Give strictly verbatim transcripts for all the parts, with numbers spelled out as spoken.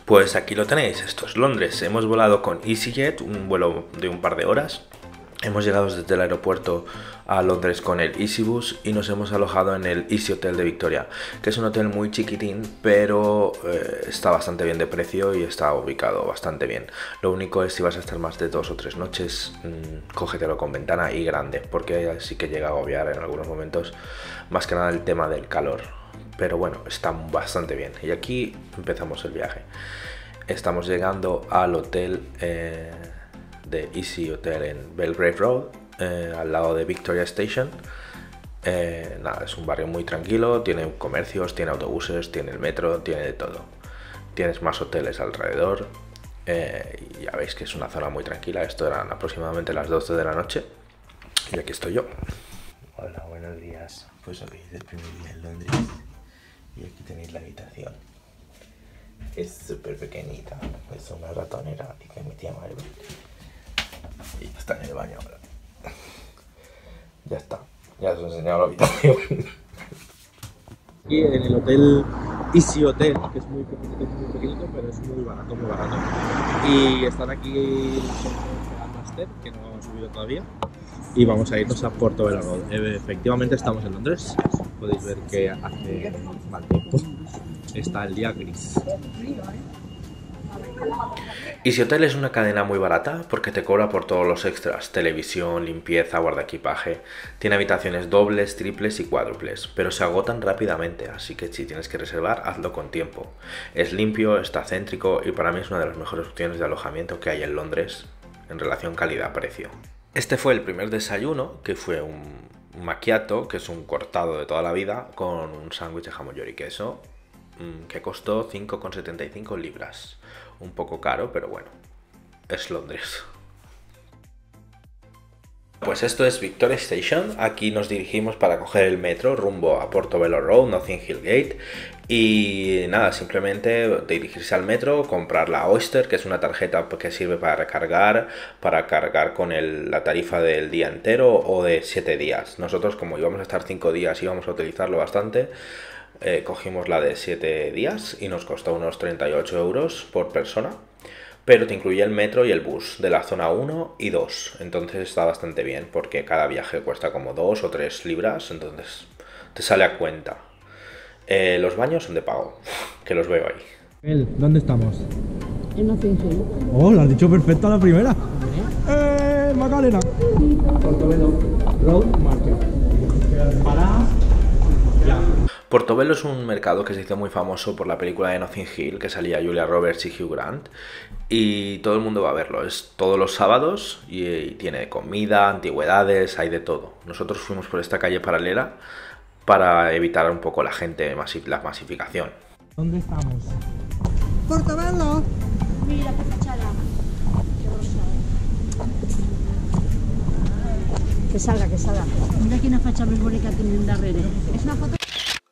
Pues aquí lo tenéis, esto es Londres. Hemos volado con EasyJet, un vuelo de un par de horas. Hemos llegado desde el aeropuerto a Londres con el EasyBus y nos hemos alojado en el Easy Hotel de Victoria, que es un hotel muy chiquitín, pero eh, está bastante bien de precio y está ubicado bastante bien. Lo único es si vas a estar más de dos o tres noches, mmm, cógetelo con ventana y grande, porque sí que llega a agobiar en algunos momentos, más que nada el tema del calor. Pero bueno, está bastante bien. Y aquí empezamos el viaje. Estamos llegando al hotel eh, de Easy Hotel en Belgrave Road, eh, al lado de Victoria Station. Eh, nada, es un barrio muy tranquilo, tiene comercios, tiene autobuses, tiene el metro, tiene de todo. Tienes más hoteles alrededor. Eh, y ya veis que es una zona muy tranquila. Esto eran aproximadamente las doce de la noche. Y aquí estoy yo. Hola, buenos días. Pues hoy es el primer día en Londres. Y aquí tenéis la habitación. Es súper pequeñita. Es una ratonera, dice mi tía Maribel. Y está en el baño ahora. Ya está. Ya os he enseñado la habitación. Aquí en el hotel Easy Hotel, que es muy pequeñito, muy pequeñito, pero es muy barato, muy barato. Y están aquí los Master, que no han subido todavía. Y vamos a irnos a Portobello Road. Efectivamente estamos en Londres. Podéis ver que hace mal tiempo. Está el día gris. Easy Hotel es una cadena muy barata porque te cobra por todos los extras: televisión, limpieza, guardaequipaje. Tiene habitaciones dobles, triples y cuádruples, pero se agotan rápidamente, así que si tienes que reservar, hazlo con tiempo. Es limpio, está céntrico y para mí es una de las mejores opciones de alojamiento que hay en Londres en relación calidad-precio. Este fue el primer desayuno, que fue un macchiato, que es un cortado de toda la vida, con un sándwich de jamón york y queso, que costó cinco con setenta y cinco libras. Un poco caro, pero bueno, es Londres. Pues esto es Victoria Station. Aquí nos dirigimos para coger el metro rumbo a Portobello Road, Notting Hill Gate. Y nada, simplemente dirigirse al metro, comprar la Oyster, que es una tarjeta que sirve para recargar, para cargar con el, la tarifa del día entero o de siete días. Nosotros, como íbamos a estar cinco días y íbamos a utilizarlo bastante, eh, cogimos la de siete días y nos costó unos treinta y ocho euros por persona. Pero te incluye el metro y el bus de la zona uno y dos, entonces está bastante bien porque cada viaje cuesta como dos o tres libras, entonces te sale a cuenta. Eh, los baños son de pago, que los veo ahí. ¿Dónde estamos? En Notting Hill. Oh, lo has dicho perfecto a la primera. ¡Eh, Macarena! Portobello Road Market. Para... ya. Portobello es un mercado que se hizo muy famoso por la película de Notting Hill, que salía Julia Roberts y Hugh Grant, y todo el mundo va a verlo. Es todos los sábados y, y tiene comida, antigüedades, hay de todo. Nosotros fuimos por esta calle paralela para evitar un poco la gente, la masificación. ¿Dónde estamos? Portobello. Mira qué fachada. Qué rosa. Que salga, que salga. Mira quina facha més bonica tenim darrere. És una foto.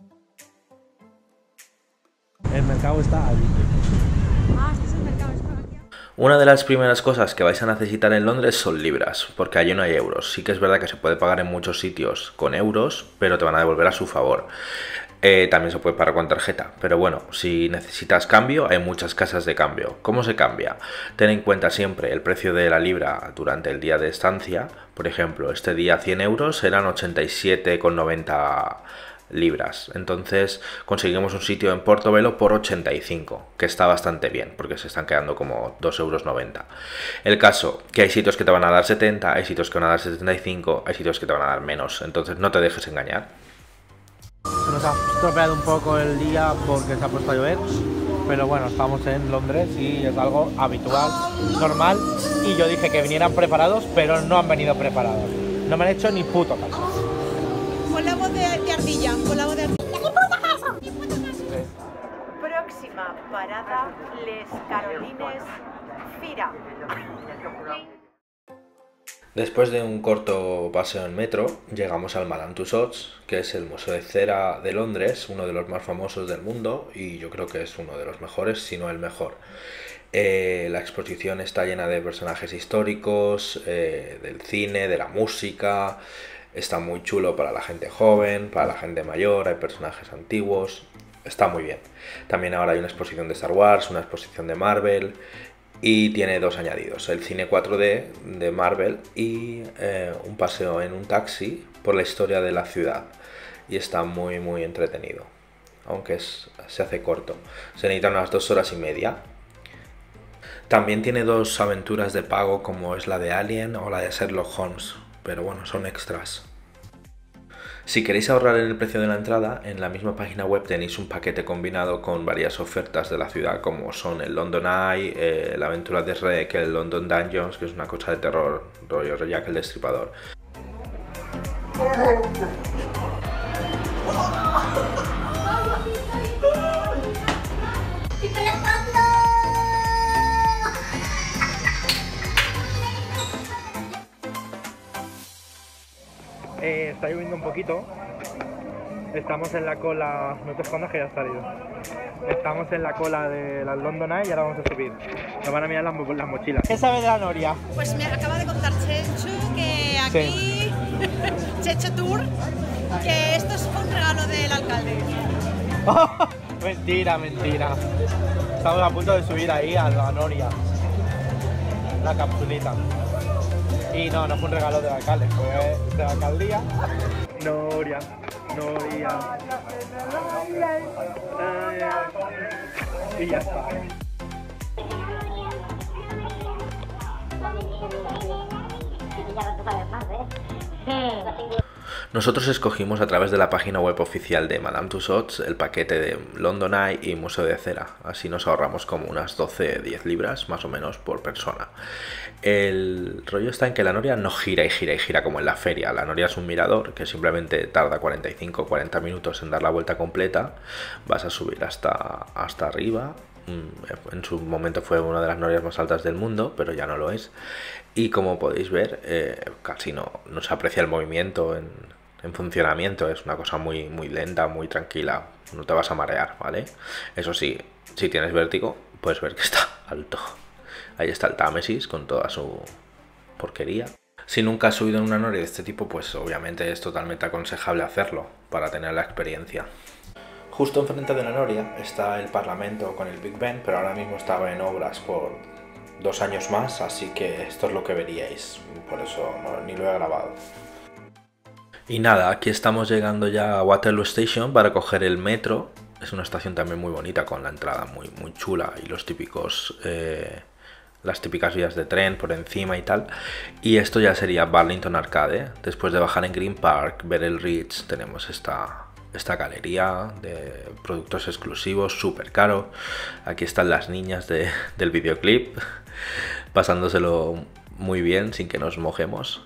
El mercado está allí. Ah, este es el mercado. Una de las primeras cosas que vais a necesitar en Londres son libras, porque allí no hay euros. Sí que es verdad que se puede pagar en muchos sitios con euros, pero te van a devolver a su favor. Eh, también se puede pagar con tarjeta, pero bueno, si necesitas cambio, hay muchas casas de cambio. ¿Cómo se cambia? Ten en cuenta siempre el precio de la libra durante el día de estancia. Por ejemplo, este día cien euros eran ochenta y siete con noventa libras. Entonces conseguimos un sitio en Portobello por ochenta y cinco, que está bastante bien, porque se están quedando como dos euros noventa. El caso, que hay sitios que te van a dar setenta, hay sitios que van a dar setenta y cinco, hay sitios que te van a dar menos, entonces no te dejes engañar. Se nos ha estropeado un poco el día porque se ha puesto a llover, pero bueno, estamos en Londres y es algo habitual, normal, y yo dije que vinieran preparados, pero no han venido preparados. No me han hecho ni puto caso. Con la voz de, de ardilla, con la voz de ardilla. ¡Ni puto caso! ¡Ni puto caso! Próxima parada, Les Carolines, Fira. Después de un corto paseo en metro, llegamos al Madame Tussauds, que es el Museo de Cera de Londres, uno de los más famosos del mundo y yo creo que es uno de los mejores, si no el mejor. Eh, la exposición está llena de personajes históricos, eh, del cine, de la música. Está muy chulo para la gente joven, para la gente mayor, hay personajes antiguos. está muy bien. También ahora hay una exposición de Star Wars, una exposición de Marvel y tiene dos añadidos, el cine cuatro D de Marvel y eh, un paseo en un taxi por la historia de la ciudad. Y está muy muy entretenido, aunque es, se hace corto, se necesitan unas dos horas y media. También tiene dos aventuras de pago como es la de Alien o la de Sherlock Holmes, pero bueno, son extras. Si queréis ahorrar en el precio de la entrada, en la misma página web tenéis un paquete combinado con varias ofertas de la ciudad como son el London Eye, eh, la aventura de Rec, el London Dungeons, que es una cosa de terror, rollo Jack el Destripador. Eh, está lloviendo un poquito. Estamos en la cola. No te escondas que ya has salido. Estamos en la cola de la London Eye y ahora vamos a subir. Nos van a mirar las, mo las mochilas. ¿Qué sabe de la noria? Pues me acaba de contar Chechu que aquí, sí. Chechu Tour, que esto es un regalo del alcalde. Mentira, mentira. Estamos a punto de subir ahí a la noria. La capsulita. Y no, no fue un regalo del alcalde, fue de la alcaldía. Noria, Noria. Y ya está. Nosotros escogimos a través de la página web oficial de Madame Tussauds el paquete de London Eye y Museo de Cera. Así nos ahorramos como unas doce diez libras más o menos por persona. El rollo está en que la noria no gira y gira y gira como en la feria. La noria es un mirador que simplemente tarda cuarenta y cinco a cuarenta minutos en dar la vuelta completa. Vas a subir hasta, hasta arriba. En su momento fue una de las norias más altas del mundo, pero ya no lo es. Y como podéis ver, eh, casi no, no se aprecia el movimiento en, en funcionamiento. Es una cosa muy, muy lenta, muy tranquila. No te vas a marear, ¿vale? Eso sí, si tienes vértigo, puedes ver que está alto. Ahí está el Támesis con toda su porquería. Si nunca has subido en una noria de este tipo, pues obviamente es totalmente aconsejable hacerlo para tener la experiencia. Justo enfrente de la noria está el Parlamento con el Big Ben, pero ahora mismo estaba en obras por dos años más, así que esto es lo que veríais, por eso no, ni lo he grabado. Y nada, aquí estamos llegando ya a Waterloo Station para coger el metro. Es una estación también muy bonita, con la entrada muy, muy chula y los típicos... Eh, las típicas vías de tren por encima y tal. Y esto ya sería Burlington Arcade. Después de bajar en Green Park, ver el Ridge, tenemos esta... esta galería de productos exclusivos, súper caro. Aquí están las niñas de, del videoclip, pasándoselo muy bien sin que nos mojemos.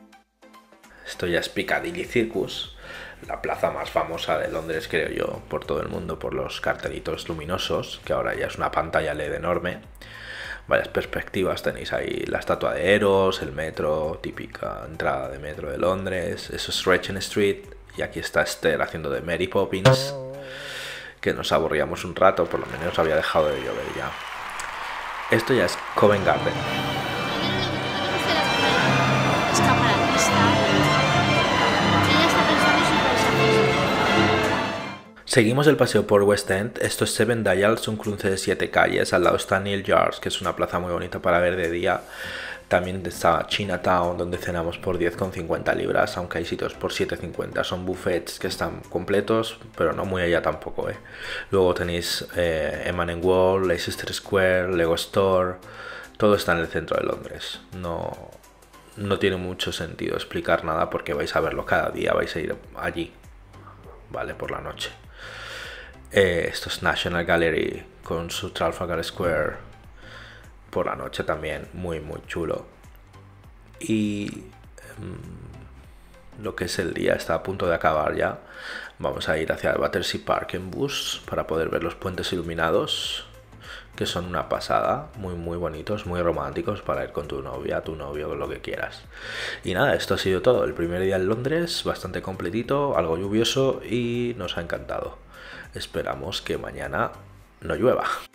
Esto ya es Piccadilly Circus, la plaza más famosa de Londres, creo yo, por todo el mundo, por los cartelitos luminosos, que ahora ya es una pantalla L E D enorme. Varias perspectivas, tenéis ahí la estatua de Eros, el metro, típica entrada de metro de Londres, eso es Regent Street. Y aquí está Esther haciendo de Mary Poppins, que nos aburríamos un rato, por lo menos había dejado de llover ya. Esto ya es Covent Garden. Seguimos el paseo por West End. Esto es Seven Dials, un cruce de siete calles. Al lado está Neil Yards, que es una plaza muy bonita para ver de día. También está Chinatown, donde cenamos por diez con cincuenta libras, aunque hay sitios por siete cincuenta. Son buffets que están completos, pero no muy allá tampoco, ¿eh? Luego tenéis eh, Eman Wall, Leicester Square, Lego Store. Todo está en el centro de Londres. No, no tiene mucho sentido explicar nada porque vais a verlo cada día, vais a ir allí, ¿vale? Por la noche. Eh, esto es National Gallery con su Trafalgar Square. Por la noche también, muy muy chulo. Y um, lo que es el día está a punto de acabar ya. Vamos a ir hacia el Battersea Park en bus para poder ver los puentes iluminados, que son una pasada, muy muy bonitos, muy románticos para ir con tu novia, tu novio, con lo que quieras. Y nada, esto ha sido todo. El primer día en Londres, bastante completito, algo lluvioso y nos ha encantado. Esperamos que mañana no llueva.